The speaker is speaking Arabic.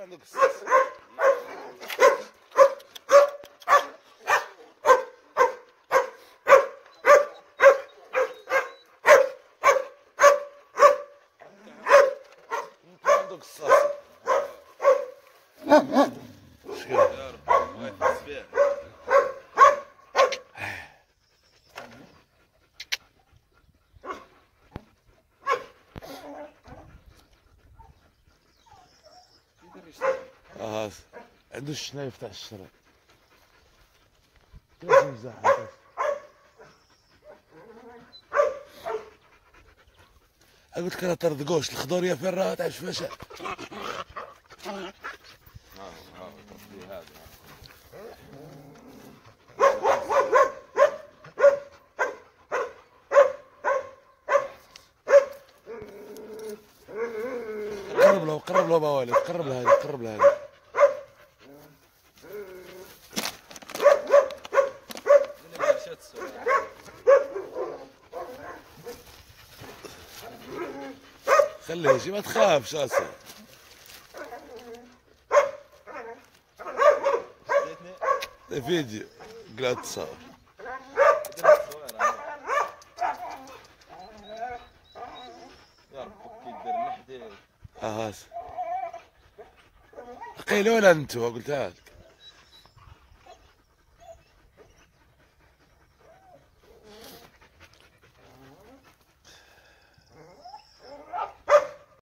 عندك الصاص. عندك الصاص. شكرا يا رب الله يحفظ فيها. عنده الشنايف تاع الشرع. كيفاش نمزح قلت لك انا طردقوش الخضوريه فين راها تاع الشفشه. هذا قرب له موالد، قرب له هذه، قرب له هذه. خليه يجي ما تخافش اسا. فيديو قلعت تصور. يا رب كي دير لحدي. قيلوا لها انتوا قلتها لك.